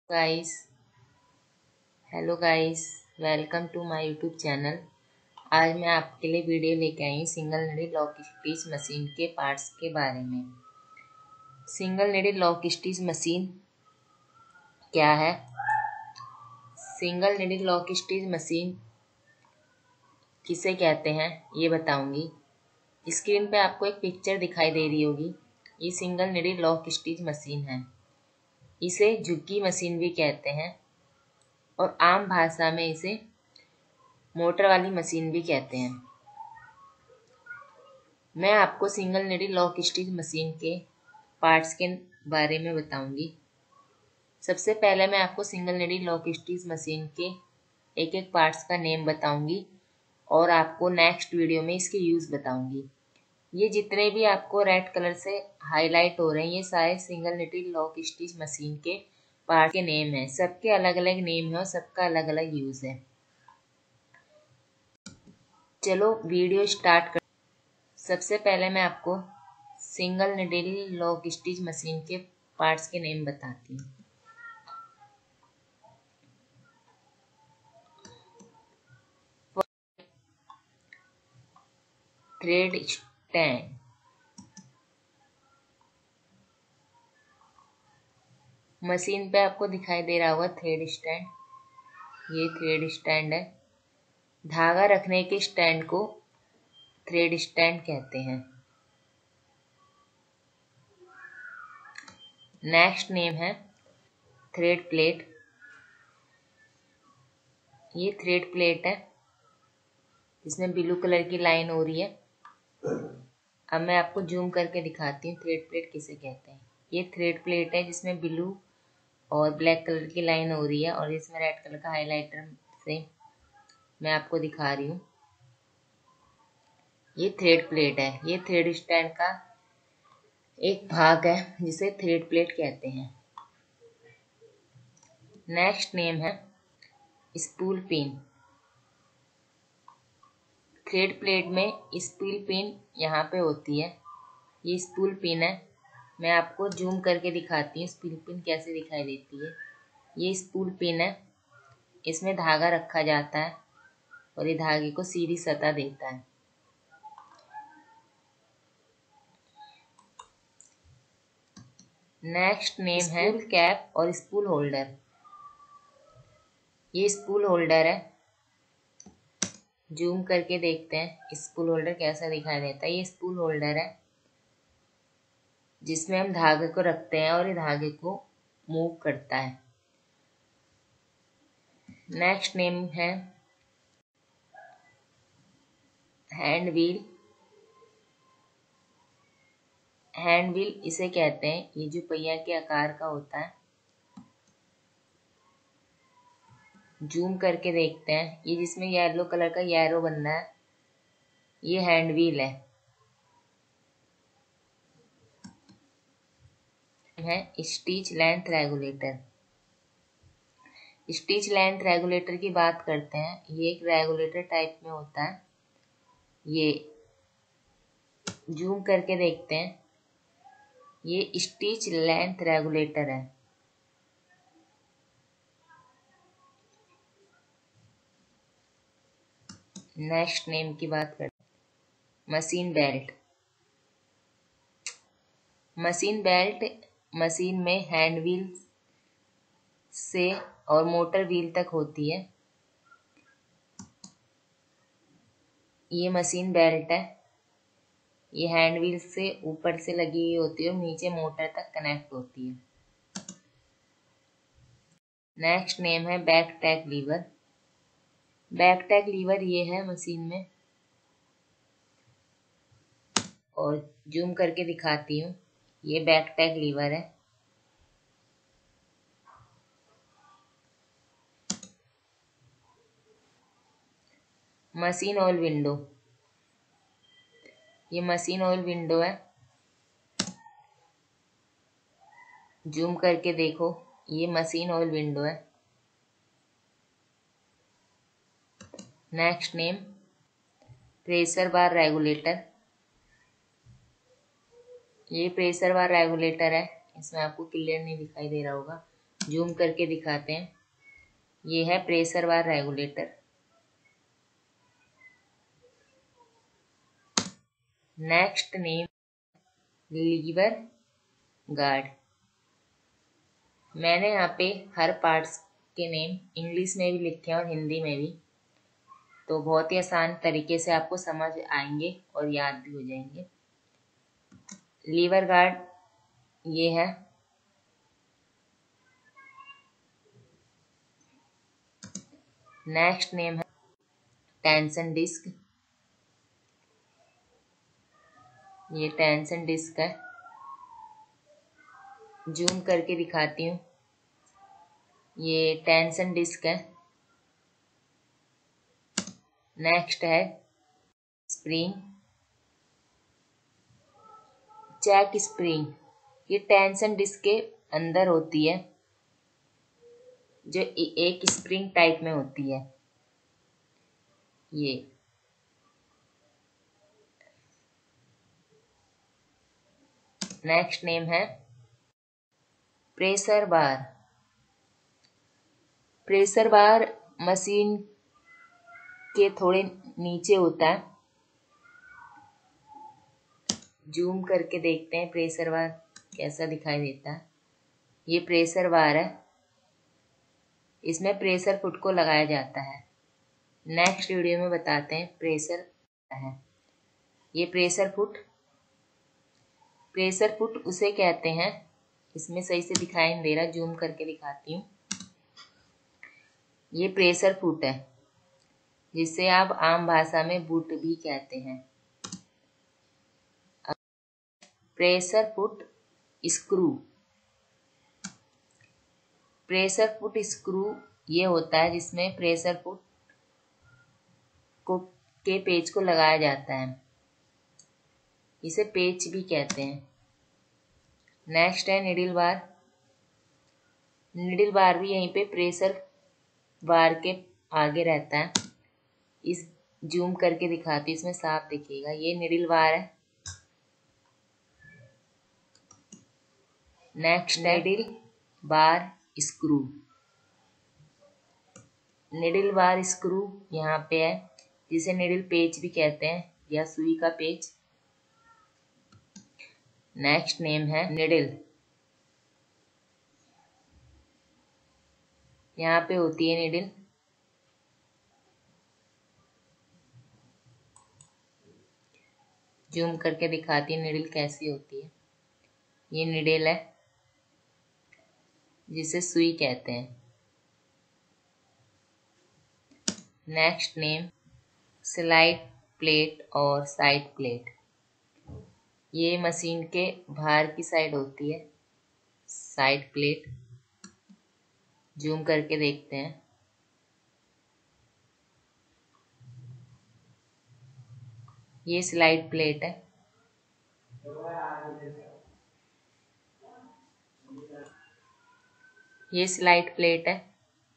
Guys hello guys, welcome to my YouTube channel. आज मैं आपके लिए वीडियो लेके आई हूँ single needle lock stitch machine के पार्ट्स के बारे में। Single needle lock stitch machine क्या है? Single needle lock stitch machine किसे कहते हैं ये बताऊंगी। स्क्रीन पे आपको एक पिक्चर दिखाई दे रही होगी। ये single needle lock stitch machine है। इसे झुग्गी मशीन भी कहते हैं और आम भाषा में इसे मोटर वाली मशीन भी कहते हैं। मैं आपको single needle lock stitch machine के पार्ट्स के बारे में बताऊंगी। सबसे पहले मैं आपको single needle lock stitch machine के एक एक पार्ट्स का नेम बताऊंगी और आपको नेक्स्ट वीडियो में इसके यूज़ बताऊंगी। ये जितने भी आपको रेड कलर से हाईलाइट हो रहे हैं, ये सारे single needle lock stitch machine के पार्ट के नेम हैं। सबके अलग अलग नेम है और सबका अलग अलग यूज़ है। चलो वीडियो स्टार्ट कर। सबसे पहले मैं आपको single needle lock stitch machine के पार्ट्स के नेम बताती हूँ। थ्रेड स्टैंड, मशीन पे आपको दिखाई दे रहा होगा थ्रेड स्टैंड। ये थ्रेड स्टैंड है। धागा रखने के स्टैंड को थ्रेड स्टैंड कहते हैं। नेक्स्ट नेम है थ्रेड प्लेट। ये थ्रेड प्लेट है जिसमें ब्लू कलर की लाइन हो रही है। अब मैं आपको जूम करके दिखाती हूँ थ्रेड प्लेट किसे कहते हैं। ये थ्रेड प्लेट है जिसमें ब्लू और ब्लैक कलर की लाइन हो रही है और इसमें रेड कलर का हाइलाइटर से मैं आपको दिखा रही हूँ। ये थ्रेड प्लेट है। ये थ्रेड स्टैंड का एक भाग है जिसे थ्रेड प्लेट कहते हैं। नेक्स्ट नेम है स्पूल पिन। थ्रेड प्लेट में स्पूल पिन यहाँ पे होती है। ये स्पूल पिन है। मैं आपको जूम करके दिखाती हूँ स्पूल पिन कैसे दिखाई देती है। ये स्पूल पिन है। इसमें धागा रखा जाता है और ये धागे को सीधी सतह देता है। नेक्स्ट नेम है स्पूल कैप और स्पूल होल्डर। ये स्पूल होल्डर है। जूम करके देखते हैं स्पूल होल्डर कैसा दिखाई देता है। ये स्पूल होल्डर है जिसमें हम धागे को रखते हैं और ये धागे को मूव करता है। नेक्स्ट नेम है हैंड व्हील। हैंड व्हील इसे कहते हैं। ये जो पहिया के आकार का होता है। जूम करके देखते हैं ये जिसमें येलो कलर का एरो बनना है, ये हैंड व्हील है stitch length regulator. Stitch length regulator की बात करते हैं। ये एक रेगुलेटर टाइप में होता है। ये जूम करके देखते हैं ये स्टिच लेंथ रेगुलेटर है। नेक्स्ट नेम की बात करते हैं machine belt. Machine belt machine में हैंड व्हील से और मोटर व्हील तक होती है। ये मशीन बेल्ट है। ये हैंड व्हील से ऊपर से लगी हुई होती है और नीचे मोटर तक कनेक्ट होती है। नेक्स्ट नेम है back tag lever. Back tag lever ये है मशीन में और जूम करके दिखाती हूँ। ये बैक टैग लीवर है। Machine oil window. ये मशीन ऑयल विंडो है। जूम करके देखो ये मशीन ऑयल विंडो है। Next name pressure bar regulator. ये प्रेशर बार रेगुलेटर है। इसमें आपको क्लियर नहीं दिखाई दे रहा होगा। जूम करके दिखाते हैं। ये है pressure bar regulator. Next name lever guard. मैंने यहाँ पे हर पार्ट्स के नेम इंग्लिश में भी लिखे हैं और हिंदी में भी, तो बहुत ही आसान तरीके से आपको समझ आएंगे और याद भी हो जाएंगे। लीवर गार्ड ये है। नेक्स्ट नेम है टेंशन डिस्क। ये टेंशन डिस्क है। जूम करके दिखाती हूँ। ये टेंशन डिस्क है। नेक्स्ट है स्प्रिंग, चेक स्प्रिंग। ये टेंशन डिस्क के अंदर होती है, जो एक स्प्रिंग टाइप में होती है। ये नेक्स्ट नेम है pressure bar. Pressure bar machine के थोड़े नीचे होता है। जूम करके देखते हैं प्रेशर बार कैसा दिखाई देता है। ये प्रेशर बार है। इसमें प्रेशर फुट को लगाया जाता है। नेक्स्ट वीडियो में बताते हैं प्रेशर है। ये प्रेशर फुट उसे कहते हैं। इसमें सही से दिखाई नहीं दे रहा, जूम करके दिखाती हूँ। ये प्रेशर फुट है, जिसे आप आम भाषा में बूट भी कहते हैं। Pressure foot screw. Pressure foot screw ये होता है जिसमें प्रेशर फुट के पेच को लगाया जाता है। इसे पेच भी कहते हैं। नेक्स्ट है निडल बार। निडल बार भी यहीं पे प्रेशर बार के आगे रहता है। इस जूम करके दिखाती हूँ, इसमें साफ दिखेगा। ये निडल बार है। Next needle bar screw. Needle bar screw यहाँ पे है, जिसे निडल पेच भी कहते हैं या सुई का पेच। नेक्स्ट नेम है निडल। यहाँ पे होती है निडल। जूम करके दिखाती है निडल कैसी होती है। ये निडल है, जिसे सुई कहते हैं। नेक्स्ट नेम स्लाइड प्लेट और साइड प्लेट। ये मशीन के बाहर की साइड होती है, साइड प्लेट। जूम करके देखते हैं। ये स्लाइड प्लेट है। ये स्लाइड प्लेट है।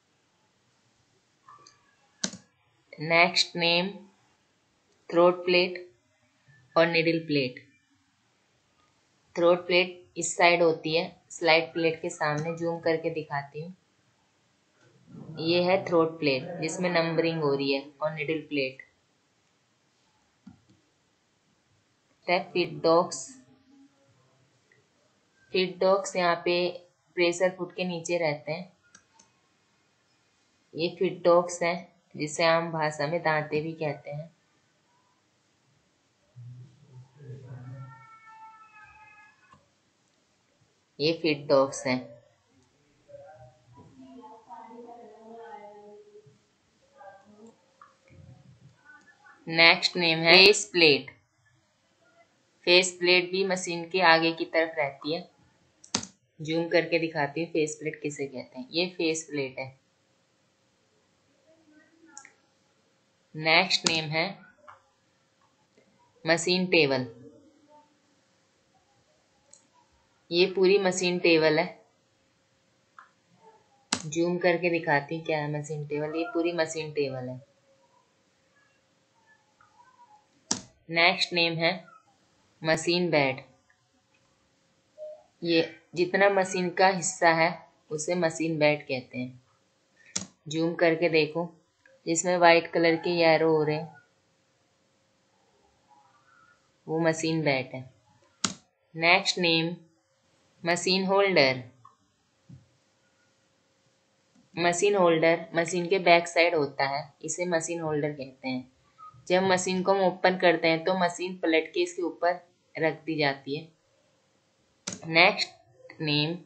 नेक्स्ट नेम थ्रोट प्लेट और निडल प्लेट। थ्रोट प्लेट इस साइड होती है, स्लाइड प्लेट के सामने। जूम करके दिखाती हूँ। ये है थ्रोट प्लेट, जिसमें नंबरिंग हो रही है, और निडल प्लेट है फीड डॉग्स। फीड डॉग्स यहाँ पे प्रेशर फुट के नीचे रहते हैं। ये फीड डॉग्स हैं, जिसे आम भाषा में दांते भी कहते हैं। ये फीड डॉग्स हैं। नेक्स्ट नेम है फेस प्लेट। फेस प्लेट भी मशीन के आगे की तरफ रहती है। जूम करके दिखाती हूँ फेस प्लेट किसे कहते हैं। ये फेस प्लेट है। नेक्स्ट नेम है मशीन टेबल। ये पूरी मशीन टेबल है। जूम करके दिखाती हूँ क्या है मशीन टेबल। ये पूरी मशीन टेबल है। नेक्स्ट नेम है मशीन बेड। ये जितना मशीन का हिस्सा है उसे मशीन बेड कहते हैं। जूम करके देखो, जिसमें वाइट कलर के एरो हो रहे हैं वो मशीन बेड है। Next name machine holder. Machine holder machine के बैक साइड होता है, इसे मशीन होल्डर कहते हैं। जब मशीन को हम ओपन करते हैं तो मशीन पलट के इसके ऊपर रख दी जाती है। Next name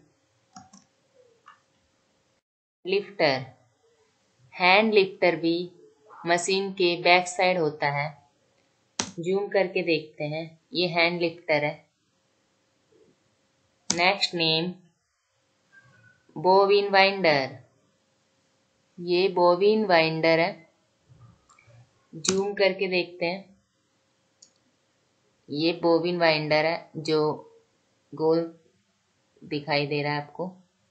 lifter. Hand lifter भी मशीन के बैक साइड होता है। जूम करके देखते हैं, ये हैंड लिफ्टर है। Next name bobbin winder. ये बोविन वाइंडर है। जूम करके देखते हैं, ये बोविन वाइंडर है जो गोल दिखाई दे रहा है आपको।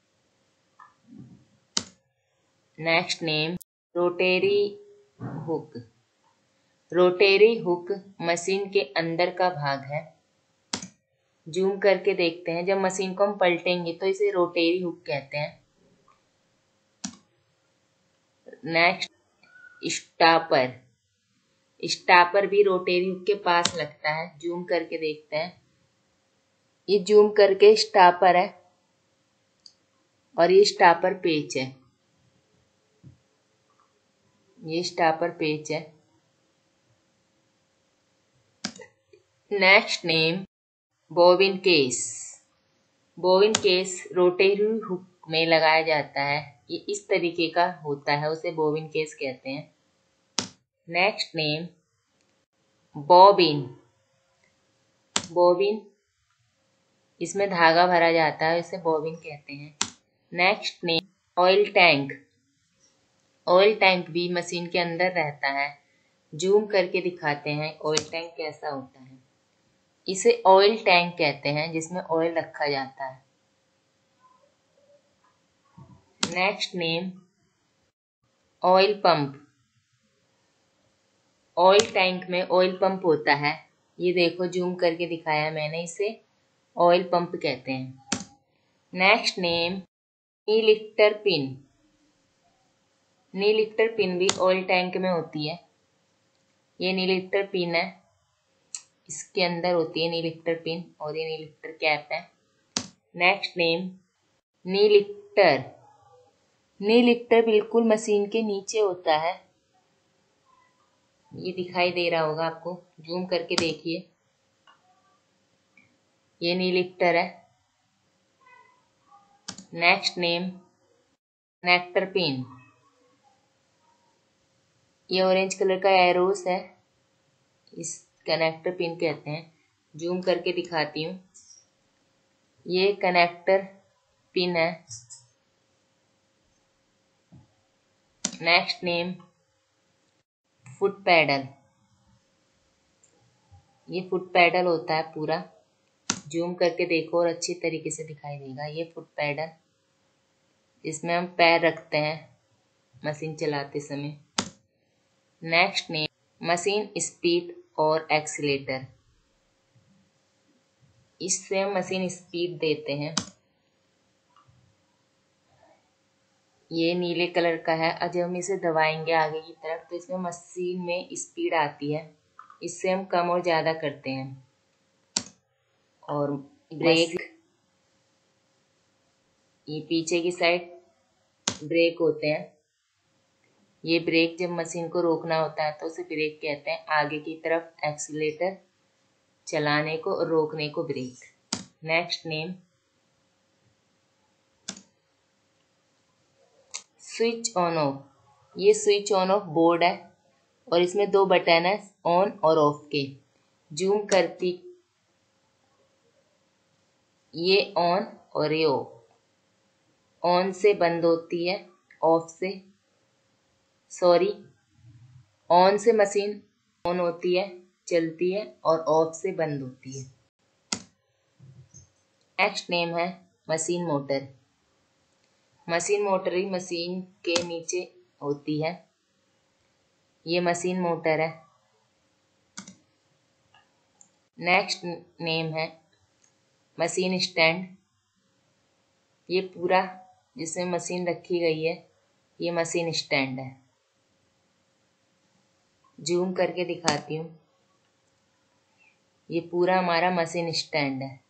Next name rotary hook. Rotary hook machine के अंदर का भाग है। जूम करके देखते हैं, जब मशीन को हम पलटेंगे तो इसे रोटेरी हुक कहते हैं। Next stopper. स्टापर भी रोटेरी हुक के पास लगता है। जूम करके देखते हैं, ये जूम करके स्टापर है और ये स्टापर पेच है। ये स्टापर पेच है। Next name bobbin case. Bobbin case rotary hook में लगाया जाता है। ये इस तरीके का होता है, उसे बोविन केस कहते हैं। Next name bobbin. बॉबिन इसमें धागा भरा जाता है, इसे बॉबिन कहते हैं। Next name oil tank. Oil tank भी मशीन के अंदर रहता है। जूम करके दिखाते हैं ऑयल टैंक कैसा होता है। इसे ऑयल टैंक कहते हैं, जिसमें ऑयल रखा जाता है। Next name oil pump. Oil tank में ऑयल पंप होता है। ये देखो, जूम करके दिखाया मैंने, इसे ऑयल पंप कहते हैं। Next name knee lifter pin. Knee lifter pin भी ऑयल टैंक में होती है। ये नी लिफ्टर पिन है, इसके अंदर होती है नी लिफ्टर पिन, और ये नी लिफ्टर कैप है। Next name knee lifter. Knee lifter बिल्कुल मशीन के नीचे होता है। ये दिखाई दे रहा होगा आपको, जूम करके देखिए, ये नी लिफ्टर है। Next name connector pin. ये ऑरेंज कलर का एरोस है, इस कनेक्टर पिन कहते हैं। जूम करके दिखाती हूँ, ये कनेक्टर पिन है। Next name foot pedal. ये फुट पैडल होता है पूरा। जूम करके देखो और अच्छी तरीके से दिखाई देगा। ये फुट पैडल, इसमें हम पैर रखते हैं मशीन चलाते समय। नेक्स्ट नेम मशीन स्पीड और एक्सीलेटर। इससे हम मशीन स्पीड देते हैं। ये नीले कलर का है, और जब हम इसे दबाएंगे आगे की तरफ तो इसमें मशीन में स्पीड आती है। इससे हम कम और ज़्यादा करते हैं। और ब्रेक, ये पीछे की साइड ब्रेक होते हैं। ये ब्रेक जब मशीन को रोकना होता है तो उसे ब्रेक कहते हैं। आगे की तरफ एक्सीलेटर, चलाने को और रोकने को brake. Next name switch on off. ये स्विच ऑन ऑफ बोर्ड है और इसमें दो बटन है, ऑन और ऑफ के। जूम करती, ये ऑन और ये ऑफ। ऑन से बंद होती है, ऑफ से, सॉरी, ऑन से मशीन ऑन होती है, चलती है, और ऑफ से बंद होती है। नेक्स्ट नेम है मशीन मोटर। मशीन मोटर ही मशीन के नीचे होती है। ये मशीन मोटर है। नेक्स्ट नेम है मशीन स्टैंड। ये पूरा जिसमें मशीन रखी गई है ये मशीन स्टैंड है। जूम करके दिखाती हूँ। ये पूरा हमारा मशीन स्टैंड है।